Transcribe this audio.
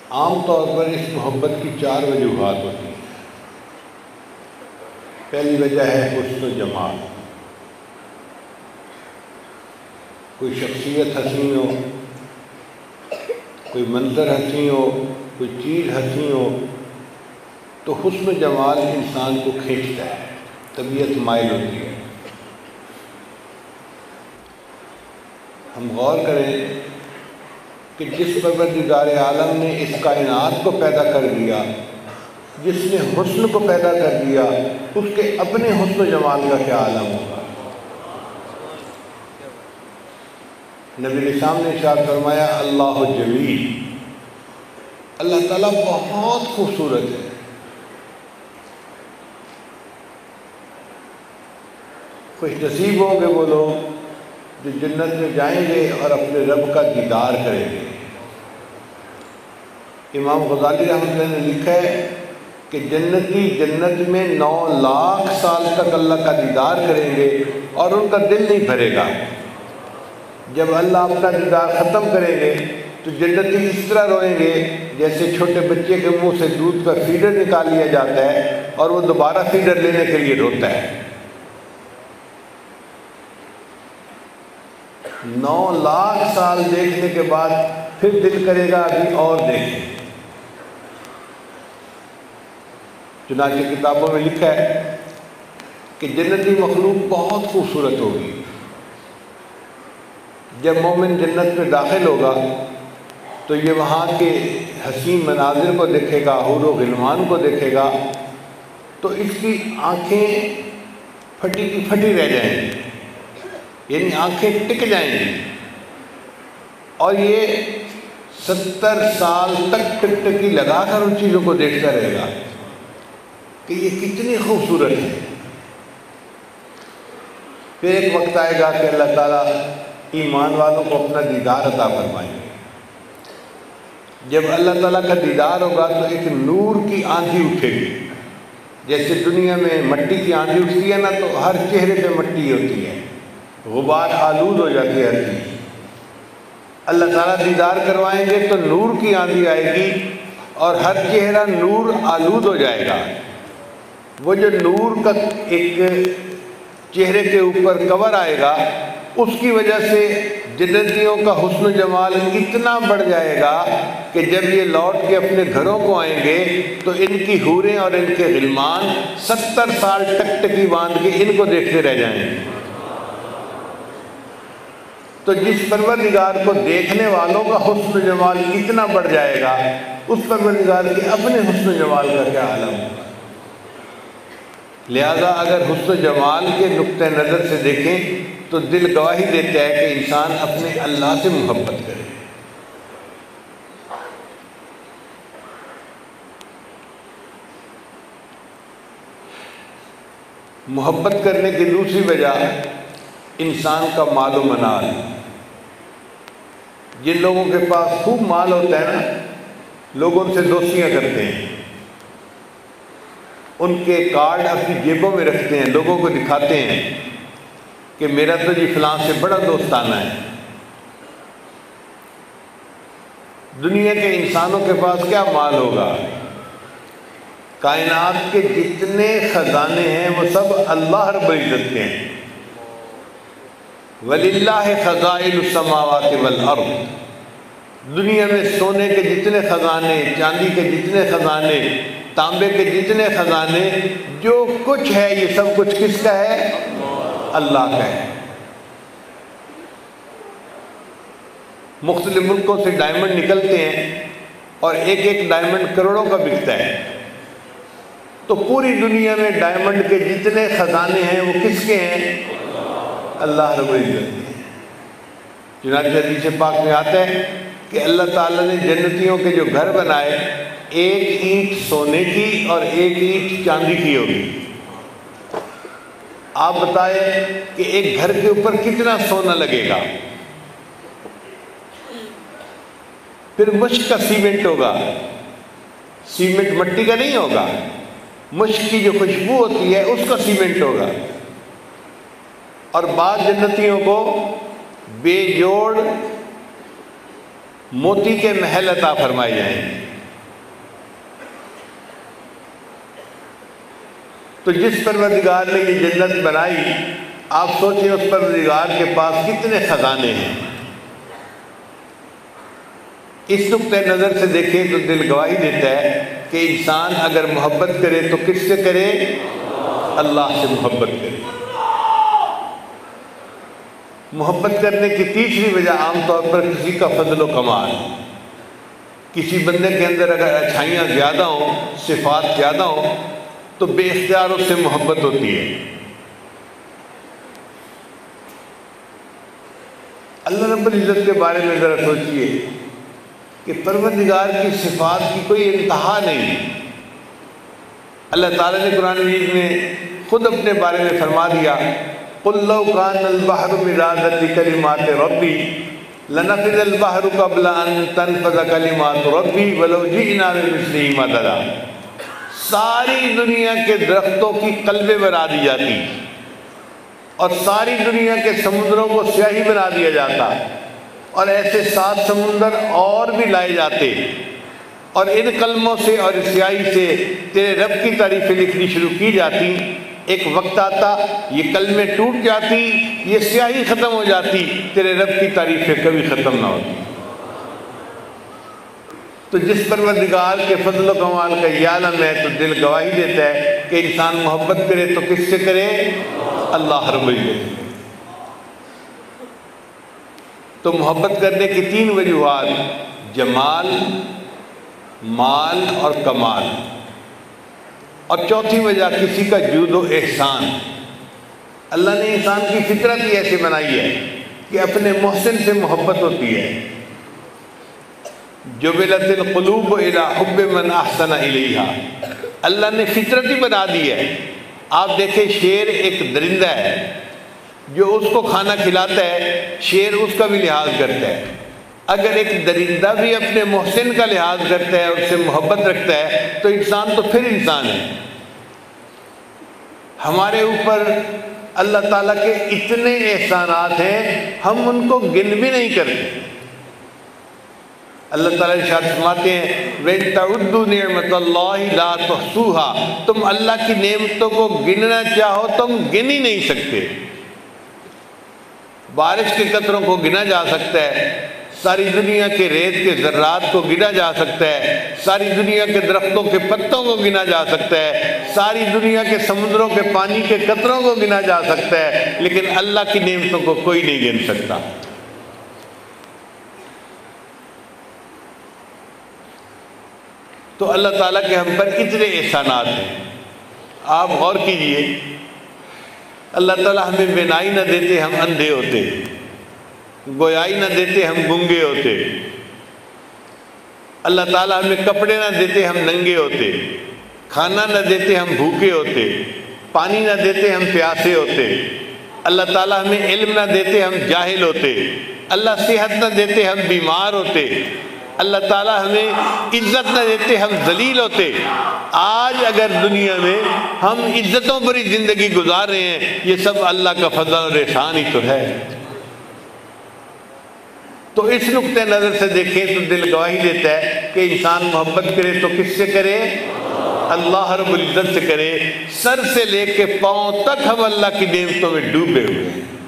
عام طور پر اس محبت کی 4 وجوہات ہوتی ہیں۔ پہلی وجہ ہے حسن و جمال، کوئی شخصیت حسین ہو، کوئی منظر حسین ہو، کوئی چیز حسین ہو تو حسن و جمال انسان کو کھینچتا ہے، طبیعت مائل ہوتی ہے۔ ہم غور کریں کہ جس پروردگار عالم نے اس کائنات کو پیدا کر دیا، جس نے حسن کو پیدا کر دیا، اس کے اپنے حسن و جمال کا کیا عالم ہوگا۔ نبی علیہ السلام نے ارشاد فرمایا اللہ جمیل، اللہ تعالیٰ بہت خوبصورت ہے۔ خوش نصیب ہوں گے وہ لوگ جو جنت میں جائیں گے اور اپنے رب کا دیدار کریں گے۔ امام غزالی رحمۃ اللہ نے لکھا ہے کہ جنتی جنت میں 9 لاکھ سال تک اللہ کا دیدار کریں گے اور ان کا دل نہیں بھرے گا۔ جب اللہ اپنا دیدار ختم کریں گے تو جنتی اس طرح روئیں گے جیسے چھوٹے بچے کے منہ سے دودھ کا فیڈر نکال لیا جاتا ہے اور وہ دوبارہ فیڈر لینے کے لیے روتا ہے۔ 9 لاکھ سال دیکھنے کے بعد پھر دل کرے گا ابھی اور دیکھیں۔ چنانچہ کتابوں میں لکھا ہے کہ جنتی مخلوق بہت خوبصورت ہوگی۔ جب مومن جنت میں داخل ہوگا تو یہ وہاں کے حسین مناظر کو دیکھے گا، حور و غلمان کو دیکھے گا تو اس کی آنکھیں پھٹی کی پھٹی رہ جائیں گی، یعنی آنکھیں ٹک جائیں گی، اور یہ 70 سال تک ٹک ٹکی لگا کر ان چیزوں کو دیکھتا رہے گا کہ یہ کتنی خوبصورت ہے۔ پھر ایک وقت آئے گا کہ اللہ تعالیٰ ایمان والوں کو اپنا دیدار عطا فرمائیں گے۔ جب اللہ تعالیٰ کا دیدار ہوگا تو ایک نور کی آندھی اٹھے گی، جیسے دنیا میں مٹی کی آندھی اٹھتی ہے نا تو ہر چہرے پہ مٹی ہوتی ہے، غبار آلود ہو جاتی ہے ہر چیز۔ اللہ تعالیٰ دیدار کروائیں گے تو نور کی آندھی آئے گی اور ہر چہرہ نور آلود ہو جائے گا۔ وہ جو نور کا ایک چہرے کے اوپر کور آئے گا اس کی وجہ سے جنتیوں کا حسن و جمال اتنا بڑھ جائے گا کہ جب یہ لوٹ کے اپنے گھروں کو آئیں گے تو ان کی حوریں اور ان کے غلمان 70 سال ٹک ٹکی باندھ کے ان کو دیکھتے رہ جائیں گے۔ تو جس پروردگار کو دیکھنے والوں کا حسن و جمال اتنا بڑھ جائے گا، اس پروردگار کے اپنے حسن و جمال کا کیا عالم ہوگا۔ لہذا اگر حسن و جمال کے نقطہ نظر سے دیکھیں تو دل گواہی دیتا ہے کہ انسان اپنے اللہ سے محبت کرے۔ محبت کرنے کی دوسری وجہ انسان کا مال و منال۔ جن لوگوں کے پاس خوب مال ہوتا ہے نا، لوگ ان سے دوستیاں کرتے ہیں، ان کے کارڈ اپنی جیبوں میں رکھتے ہیں، لوگوں کو دکھاتے ہیں کہ میرا تو جی فلاں سے بڑا دوستانہ ہے۔ دنیا کے انسانوں کے پاس کیا مال ہوگا؟ کائنات کے جتنے خزانے ہیں وہ سب اللہ رب العزت کے ہیں۔ وَلِلَّهِ خَزَائِنُ السَّمَاوَاتِ وَالْأَرْضِ۔ دنیا میں سونے کے جتنے خزانے، چاندی کے جتنے خزانے، تانبے کے جتنے خزانے، جو کچھ ہے یہ سب کچھ کس کا ہے؟ اللہ کا ہے۔ مختلف ملکوں سے ڈائمنڈ نکلتے ہیں اور ایک ایک ڈائمنڈ کروڑوں کا بکتا ہے، تو پوری دنیا میں ڈائمنڈ کے جتنے خزانے ہیں وہ کس کے ہیں؟ اللہ رب العزت کے ہیں۔ چنانچہ حدیث پاک میں آتا ہے کہ اللہ تعالیٰ نے جنتیوں کے جو گھر بنائے، ایک اینٹ سونے کی اور ایک اینٹ چاندی کی ہوگی۔ آپ بتائیں کہ ایک گھر کے اوپر کتنا سونا لگے گا؟ پھر مشک کا سیمنٹ ہوگا، سیمنٹ مٹی کا نہیں ہوگا، مشک کی جو خوشبو ہوتی ہے اس کا سیمنٹ ہوگا۔ اور بعض جنتیوں کو بے جوڑ موتی کے محل عطا فرمائے جائیں گے۔ تو جس پروردگار نے یہ جنت بنائی، آپ سوچیں اس پروردگار کے پاس کتنے خزانے ہیں۔ اس نقطۂ نظر سے دیکھیں تو دل گواہی دیتا ہے کہ انسان اگر محبت کرے تو کس سے کرے؟ اللہ سے محبت کرے۔ محبت کرنے کی تیسری وجہ عام طور پر کسی کا فضل و کمال، کسی بندے کے اندر اگر اچھائیاں زیادہ ہوں، صفات زیادہ ہوں، تو بے اختیار اس سے محبت ہوتی ہے۔ اللہ رب العزت کے بارے میں ذرا سوچئے کہ پروردگار کی صفات کی کوئی انتہا نہیں۔ اللہ تعالیٰ نے قرآن مجید میں خود اپنے بارے میں فرما دیا، قُلْ لَوْ كَانَ الْبَحْرُ مِدَادًا لِكَلِمَاتِ رَبِّي لَنَفِدَ الْبَحْرُ قَبْلَ أَن تَنفَدَ كَلِمَاتُ رَبِّي وَلَوْ جِئْنَا بِمِثْلِهِ مَدَدًا۔ ساری دنیا کے درختوں کی قلبیں بنا دی جاتی اور ساری دنیا کے سمندروں کو سیاہی بنا دیا جاتا، اور ایسے 7 سمندر اور بھی لائے جاتے، اور ان کلموں سے اور اس سیاہی سے تیرے رب کی تعریفیں لکھنی شروع کی جاتی۔ ایک وقت آتا یہ کلمیں ٹوٹ جاتی، یہ سیاہی ختم ہو جاتی، تیرے رب کی تعریفیں کبھی ختم نہ ہوتی۔ تو جس پروردگار کے فضل و کمال کا یہ عالم ہے تو دل گواہی دیتا ہے کہ انسان محبت کرے تو کس سے کرے؟ اللہ رب العزت۔ تو محبت کرنے کی 3 وجوہات، جمال، مال اور کمال، اور چوتھی وجہ کسی کا جود و احسان۔ اللہ نے انسان کی فطرت ہی ایسے بنائی ہے کہ اپنے محسن سے محبت ہوتی ہے۔ جبلت القلوب الی حب من احسن الیہا، اللہ نے فطرت ہی بنا دی ہے۔ آپ دیکھیں شیر ایک درندہ ہے، جو اس کو کھانا کھلاتا ہے شیر اس کا بھی لحاظ کرتا ہے۔ اگر ایک درندہ بھی اپنے محسن کا لحاظ کرتا ہے اور اس سے محبت رکھتا ہے تو انسان تو پھر انسان ہے۔ ہمارے اوپر اللہ تعالیٰ کے اتنے احسانات ہیں، ہم ان کو گن بھی نہیں کرتے۔ اللہ تعالیٰ ارشاد فرماتے ہیں وَإِن تَعُدُّوا نِعْمَةَ اللَّهِ لَا تُحْصُوهَا، تم اللہ کی نعمتوں کو گننا چاہو تم گن ہی نہیں سکتے۔ بارش کے قطروں کو گنا جا سکتا ہے، ساری دنیا کے ریت کے ذرات کو گنا جا سکتا ہے، ساری دنیا کے درختوں کے پتوں کو گنا جا سکتا ہے، ساری دنیا کے سمندروں کے پانی کے قطروں کو گنا جا سکتا ہے، لیکن اللہ کی نعمتوں کو کوئی نہیں گن سکتا۔ تو اللہ تعالیٰ کے ہم پر اتنے احسانات ہیں، آپ غور کیجئے۔ اللہ تعالیٰ ہمیں بینائی نہ دیتے ہم اندھے ہوتے، گویائی نہ دیتے ہم گنگے ہوتے، اللہ تعالیٰ ہمیں کپڑے نہ دیتے ہم ننگے ہوتے، کھانا نہ دیتے ہم بھوکے ہوتے، پانی نہ دیتے ہم پیاسے ہوتے، اللہ تعالیٰ ہمیں علم نہ دیتے ہم جاہل ہوتے، اللہ صحت نہ دیتے ہم بیمار ہوتے، اللہ تعالیٰ ہمیں عزت نہ دیتے ہم ذلیل ہوتے۔ آج اگر دنیا میں ہم عزتوں پر ہی زندگی گزار رہے ہیں، یہ سب اللہ کا فضل اور احسان ہی تو ہے۔ تو اس نقطۂ نظر سے دیکھیں تو دل گواہی دیتا ہے کہ انسان محبت کرے تو کس سے کرے؟ اللہ رب العزت سے کرے۔ سر سے لے کے پاؤں تک ہم اللہ کی نعمتوں میں ڈوبے ہوئے ہیں۔